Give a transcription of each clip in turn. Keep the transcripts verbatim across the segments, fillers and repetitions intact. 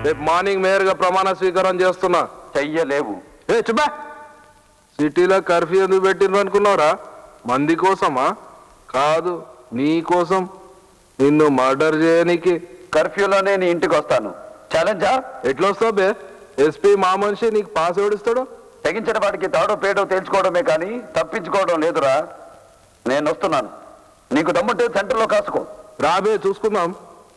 రేపు మార్నింగ్ మేయర్గా ప్రమాణ స్వీకారం చేస్తున్నా. చెయ్యలేవు. ఏ చెప్పా, సిటీలో కర్ఫ్యూ ఎందుకు పెట్టిండ్రు అనుకున్నావురా? మంది కోసమా? కాదు, నీ కోసం. నిన్ను మర్డర్ చేయడానికి. కర్ఫ్యూలోనే నీ ఇంటికి వస్తాను. ఛాలెంజా? ఎట్లా వస్తావు బే? ఎస్పీ మా మనిషి నీకు పాస్ ఎవడిస్తాడు? తెగించిన వాడికి తాడో పేడో తేల్చుకోవడమే కానీ తప్పించుకోవడం లేదురా. నేను వస్తున్నాను. నీకు దమ్ముంటే సెంటర్లో కాసుకో. రాబే, చూసుకుందాం.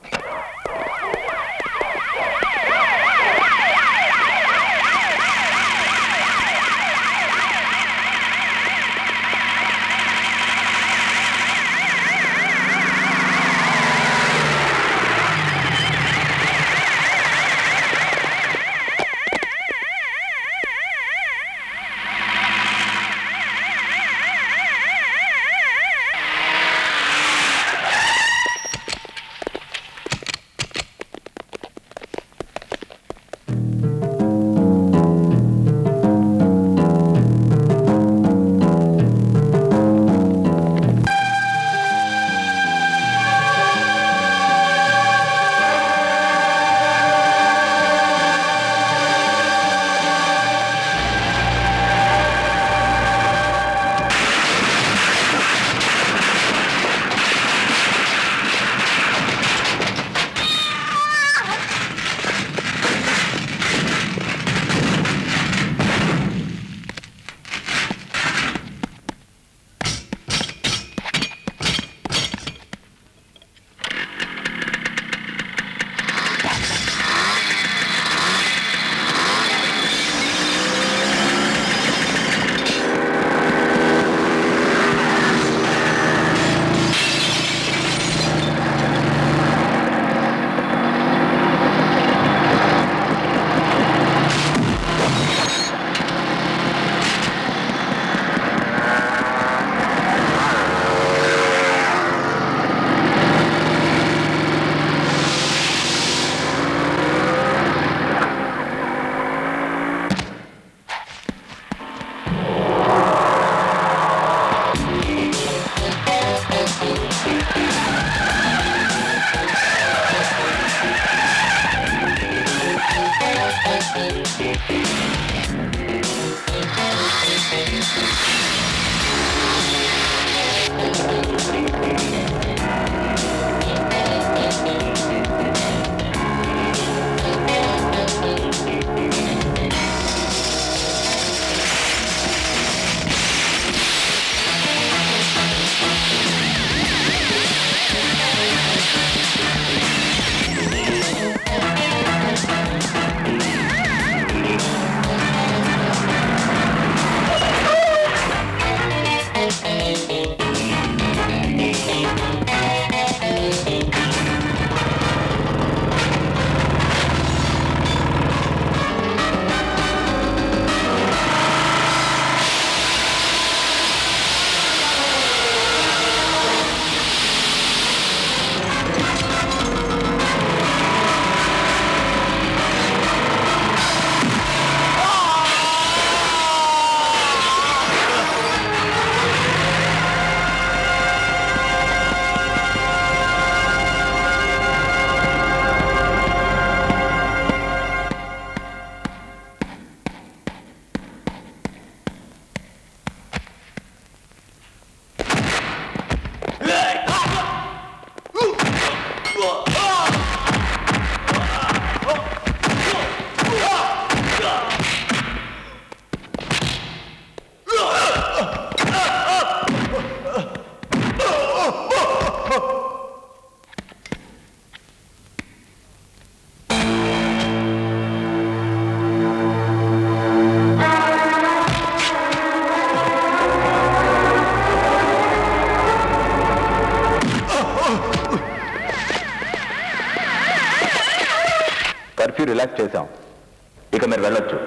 కర్ఫ్యూ రిలాక్స్ చేశాం. ఇక మీరు వెళ్ళొచ్చు.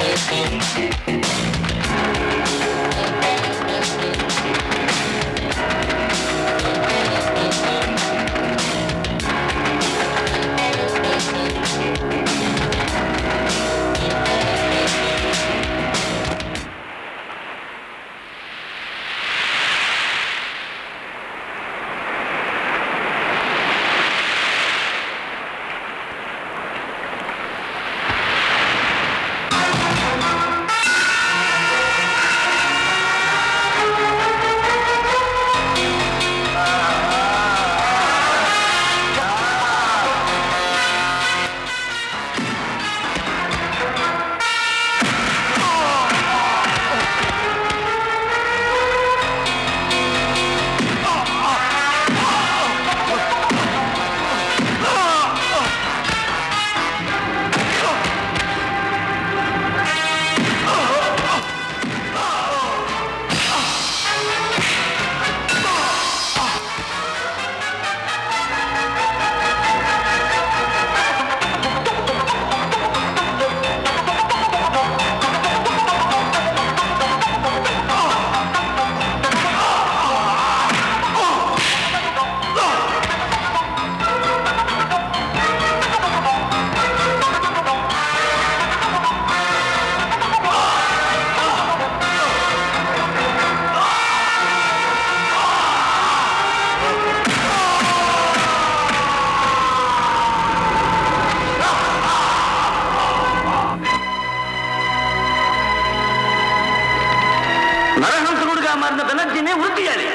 మారిన బెనర్జీని వృత్తి చేయాలి.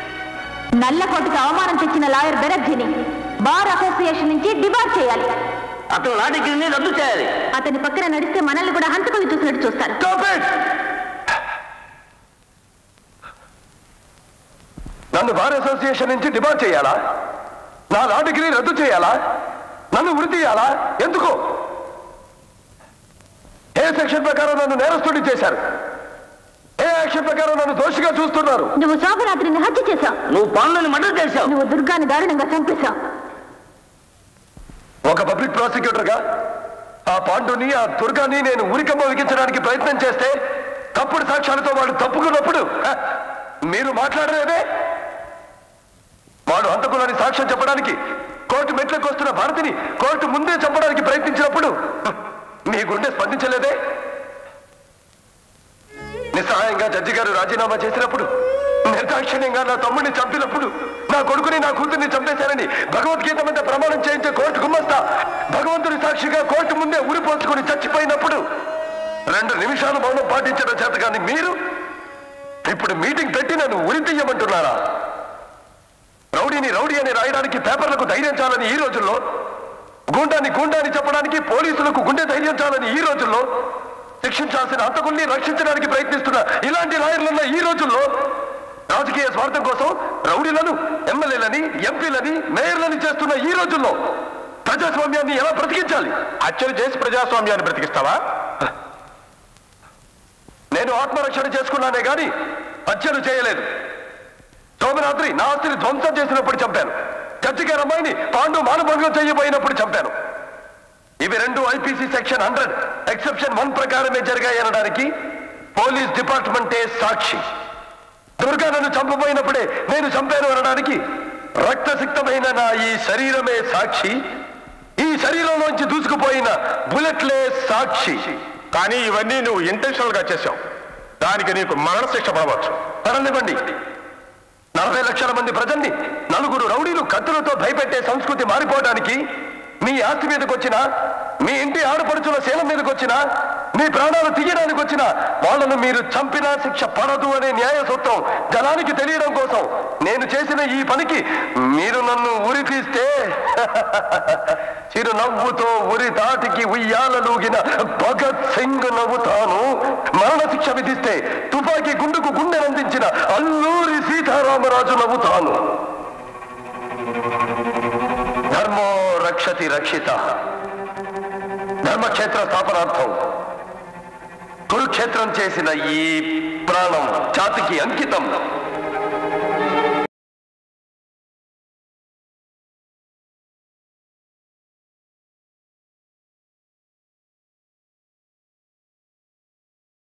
నల్లకోటకు అవమానం తెచ్చిన లాయర్ బెనర్జీని బార్ అసోసియేషన్ నుంచి డిబార్ చేయాలి. అతను లా డిగ్రీని రద్దు చేయాలి. అతని పక్కన నడిస్తే మనల్ని కూడా హంతకులు చూసినట్టు చూస్తారు. నన్ను బార్ అసోసియేషన్ నుంచి డిబార్ చేయాలా? నా లా డిగ్రీ రద్దు చేయాలా? నన్ను వృత్తి చేయాలా? ఎందుకు? ఏ సెక్షన్ ప్రకారం నన్ను నేరస్తుడి చేశారు? ఏ యాక్షన్ ప్రకారం నన్ను దోషిగా చూస్తున్నారు? నువ్వు శోభరాత్రిని హత్య చేశావు. నువ్వు పాండుని మర్డర్ చేశావు. నువ్వు దుర్గాని దారుణంగా చంపేశావు. ఒక పబ్లిక్ ప్రాసిక్యూటర్ గా ఆ పాండుని ఆ దుర్గాని నేను ఉరికమ్మ విగించడానికి ప్రయత్నం చేస్తే తప్పుడు సాక్ష్యాలతో వాడు తప్పుకున్నప్పుడు మీరు మాట్లాడలేదే. వాడు హంతకులని సాక్ష్యం చెప్పడానికి కోర్టు మెట్లకు వస్తున్న భారతిని కోర్టు ముందే చంపడానికి ప్రయత్నించినప్పుడు మీ గుండె స్పందించలేదే. నిస్సహాయంగా జడ్జి గారు రాజీనామా చేసినప్పుడు, నిర్దాక్షిణ్యంగా నా తమ్ముడిని చంపినప్పుడు, నా కొడుకుని నా కూతుర్ని చంపేశారని భగవద్గీత మీద ప్రమాణం చేయించే కోర్టు గుమ్మస్తా భగవంతుని సాక్షిగా కోర్టు ముందే ఉరిపోసుకుని చచ్చిపోయినప్పుడు రెండు నిమిషాలు మౌనం పాటించడం చేత కానీ మీరు ఇప్పుడు మీటింగ్ పెట్టి నన్ను ఉరి తీయమంటున్నారా? రౌడీని రౌడీ అని రాయడానికి పేపర్లకు ధైర్యం చాలని ఈ రోజుల్లో, గూండాన్ని గూండాన్ని చెప్పడానికి పోలీసులకు గుండె ధైర్యం చాలని ఈ రోజుల్లో, శిక్షించాల్సిన హంతకుల్ని రక్షించడానికి ప్రయత్నిస్తున్న ఇలాంటి లాయర్లున్న ఈ రోజుల్లో రాజకీయ స్వార్థం కోసం రౌడీలను ఎమ్మెల్యేలని ఎంపీలని మేయర్లని చేస్తున్న ఈ రోజుల్లో ప్రజాస్వామ్యాన్ని ఎలా బ్రతికించాలి? హత్యలు చేసి ప్రజాస్వామ్యాన్ని బ్రతికిస్తావా? నేను ఆత్మరక్షణ చేసుకున్నానే గాని హత్యలు చేయలేదు. శోభరాత్రి నా ఆస్తిని ధ్వంసం చేసినప్పుడు చంపాను. జడ్జి గారి అమ్మాయిని పాండు మానభంగం చేయబోయినప్పుడు చంపాను. ఇవి రెండు IPC section hundred exception one ప్రకారమే జరిగాయనడానికి పోలీస్ డిపార్ట్మెంటే సాక్షి. దుర్గా నన్ను చంపబోయినప్పుడే నేను చంపాను అనడానికి రక్తసిక్తమైన నా ఈ శరీరమే సాక్షి. ఈ శరీరంలోంచి దూసుకుపోయిన బుల్లెట్లే సాక్షి. కానీ ఇవన్నీ నువ్వు ఇంటెన్షనల్ గా చేశావు. దానికి నీకు మరణశిక్ష పడవచ్చు. పడనివ్వండి. నలభై లక్షల మంది ప్రజల్ని నలుగురు రౌడీలు కత్తులతో భయపెట్టే సంస్కృతి మారిపోవడానికి మీ ఆస్తి మీదకి వచ్చినా, మీ ఇంటి ఆడపడుచుల శీలం మీదకి వచ్చినా, మీ ప్రాణాలు తీయడానికి వచ్చినా వాళ్ళను మీరు చంపినా శిక్ష పడదు అనే న్యాయ సూత్రం జనానికి తెలియడం కోసం నేను చేసిన ఈ పనికి మీరు నన్ను ఉరి తీస్తే చిరునవ్వుతో ఉరి దాటికి ఉయ్యాలలూగిన భగత్ సింగ్ నవ్వుతాను. మరణశిక్ష విధిస్తే తుపాకీ గుండుకు గుండెనందించిన అల్లూరి సీతారామరాజు నవ్వుతాను. ధర్మో రక్షతి రక్షిత. ధర్మక్షేత్ర స్థాపనార్థం కురుక్షేత్రం చేసిన ఈ ప్రాణం జాతికి అంకితం.